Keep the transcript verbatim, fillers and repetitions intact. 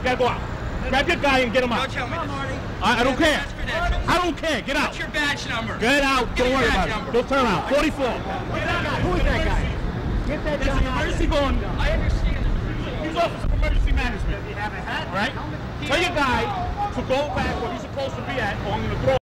gotta go out. Grab your guy and get him out. Don't tell me this. I, I don't care. I don't care. Get out. What's your badge number? Get out. Don't worry about it. Don't turn around. forty-four. Who is that guy? Get that There's an guy out. emergency going. I understand. He's Office of Emergency Management. All right? Tell your guy to go back where he's supposed to be at on the throw.